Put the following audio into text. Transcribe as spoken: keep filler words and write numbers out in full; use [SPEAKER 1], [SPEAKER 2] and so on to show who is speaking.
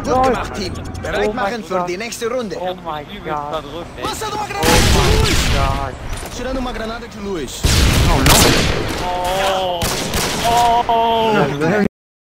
[SPEAKER 1] Gut gemacht, Team. Bereit
[SPEAKER 2] Oh
[SPEAKER 1] machen für
[SPEAKER 2] Gott.
[SPEAKER 1] die nächste Runde.
[SPEAKER 2] Oh mein Gott.
[SPEAKER 1] Passando uma
[SPEAKER 2] Oh
[SPEAKER 1] granada de luz.
[SPEAKER 2] mein Gott.
[SPEAKER 1] Tirando uma granada de luz.
[SPEAKER 2] Oh no.